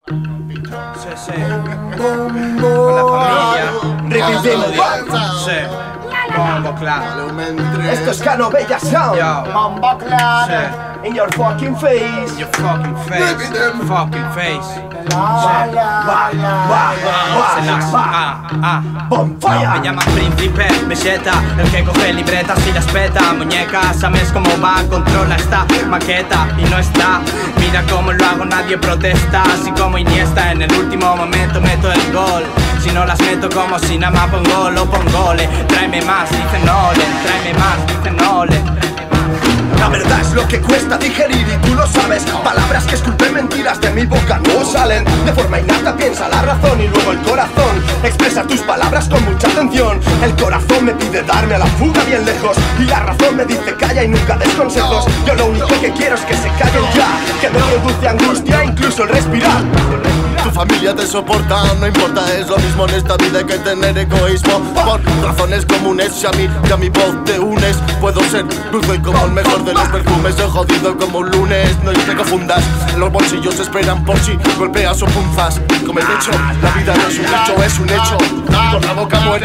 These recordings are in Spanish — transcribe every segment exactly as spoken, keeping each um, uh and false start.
Sí, sí. Con la familia. Represent. Sí. Bombo Clan. Esto es Cano Bella Sound. Yo. Bombo Clan. Sí. In your fucking face. Your fucking face. Fucking face. Va, va, va, Ah, ah. Bonfire. Me llaman príncipe, belleta, el que coge libretas y las peta. Muñeca, sabes cómo va, controla esta maqueta y no está. Mira cómo lo hago, nadie protesta. Así como Iniesta, en el último momento meto el gol. Si no las meto como si nada más pongo, lo pongole. Tráeme más, dice Nolen, tráeme más, dice Nolen. La verdad es lo que cuesta digerir y tú lo sabes. Palabras que esculpen mentiras de mi boca no salen. De forma innata piensa la razón y luego el corazón expresa tus palabras con mucha atención. El corazón me pide darme a la fuga bien lejos y la razón me dice calla y nunca des consejos. Yo lo único que quiero es que se callen ya, que me produce angustia incluso el respirar. Tu familia te soporta, no importa, es lo mismo en esta vida que tener egoísmo. Por razones comunes, si a mí y a mi voz te unes, puedo ser dulce como el mejor de los perfumes. He jodido como un lunes, no te confundas. Los bolsillos esperan por si golpeas o punzas. Como el techo, la vida no es un hecho, es un hecho. Por la boca muere.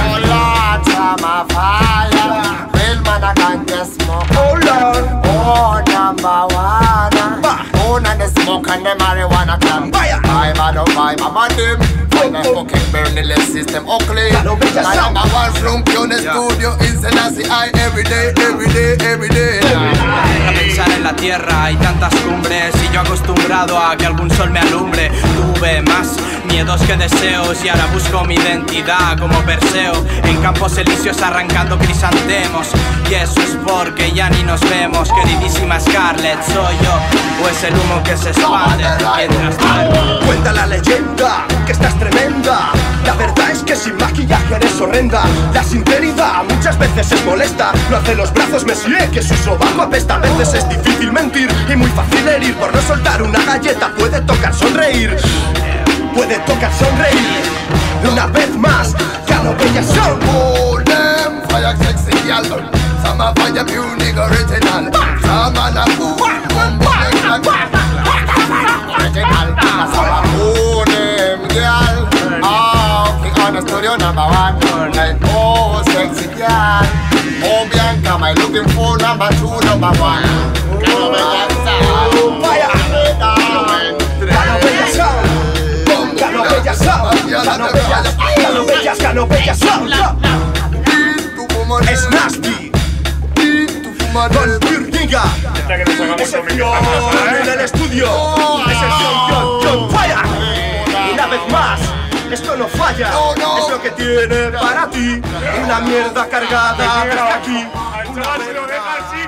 Oh Lord, oh number one. Own and the smoke and the marijuana clan. Vibe and the vibe, I'm on them. Find a fucking burning the system ugly. I am a one from Pune Studio in Selassie I every day, every day, every day. A pensar en la tierra hay tantas cumbres y yo acostumbrado a que algún sol me alumbre. Tuve más miedos que deseos y ahora busco mi identidad como Perseo en campos elíseos arrancando crisantemos. Y eso es porque ya ni nos vemos. Queridísima Scarlett, soy yo o es el humo que se expande mientras tanto. Cuenta la leyenda que estás tremenda. La verdad es que sin maquillaje eres horrenda. La sinceridad muchas veces es molesta. No hace los brazos Messier que su sobaco apesta. A veces es difícil mentir y muy fácil herir. Por no soltar una galleta puede tocar sonreír. Puede tocar sonreír. Una vez más, Cano Bella Sound. Oh them, fire sexy girl. Some a fire pure nigga original. Some a na cool, boom boom original. Some a cool them girl. Oh, king on the studio number one. Like oh sexy girl. Oh Bianca, my looking for number two, number one. Cano Bella Sound. Fire. Cano Bella Sound. Cano Bella Sound. Cano Bella, Cano Bella, Cano Bella Sound. Es nasty. Con Pirniga. Es el John en el estudio. Es el John, John, John Fire. Y una vez más, esto no falla. Es lo que tiene para ti una mierda cargada hasta aquí.